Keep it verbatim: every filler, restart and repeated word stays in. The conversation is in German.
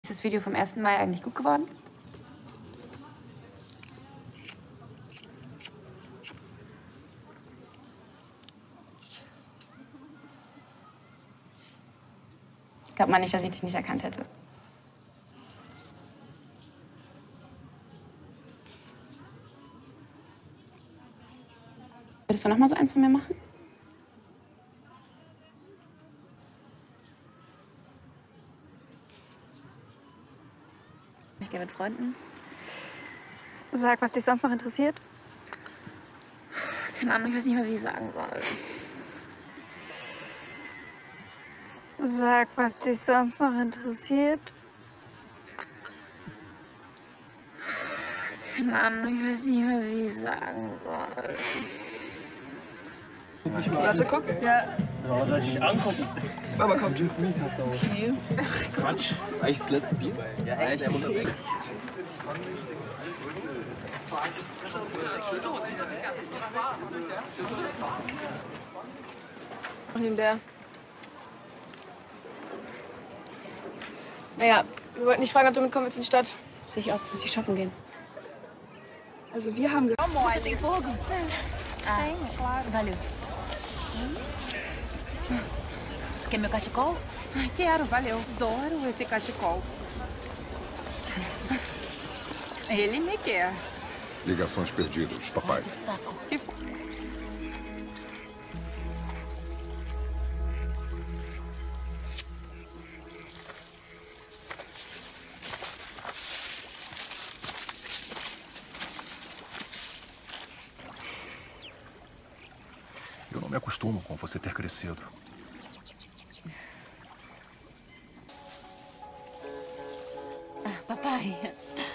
Ist das Video vom ersten Mai eigentlich gut geworden? Glaubt man nicht, dass ich dich nicht erkannt hätte. Würdest du noch mal so eins von mir machen? Ich gehe mit Freunden. Sag, was dich sonst noch interessiert. Keine Ahnung, ich weiß nicht, was ich sagen soll. Sag, was dich sonst noch interessiert. Keine Ahnung, ich weiß nicht, was ich sagen soll. Warte, guck. Ja. Ja, soll ich dich angucken? Aber komm. Du siehst mies halt aus. Okay. Quatsch. Das ist eigentlich das letzte Bier. Ja, echt? Der Mund ist weg. Und ihm der. Naja, wir wollten dich fragen, ob du mitkommen willst in die Stadt. Sehe ich aus, als müsste ich shoppen gehen. Also wir haben... Você tem fogo? Ah, tenho, claro. Valeu. Quer meu cachecol? Ai, quero, valeu. Adoro esse cachecol. Ele me quer. Ligações perdidas, papai. Que saco. Que fo... Eu não me acostumo com você ter crescido. Ah, papai.